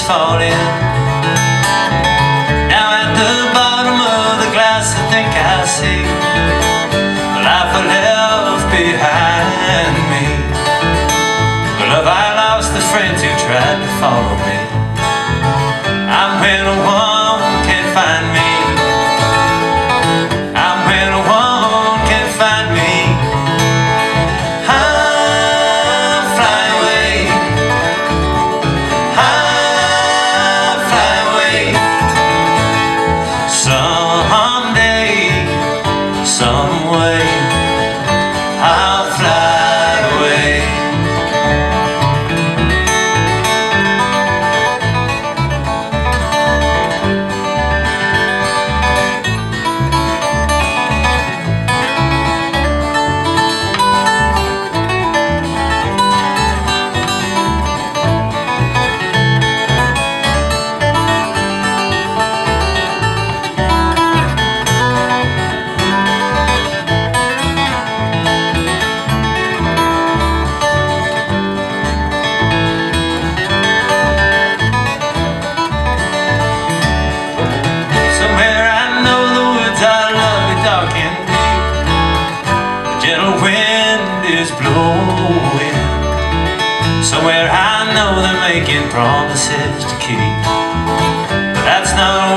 falling. Now at the bottom of the glass I think I see the life I left behind me. The love I lost, the friends who tried to follow me. I'm when a woman can't find me. I'm when a woman can't find me. I'm flying away. I'm flying away. Someday, some way, I'll fly away. Blowing. Somewhere I know they're making promises to keep, but that's not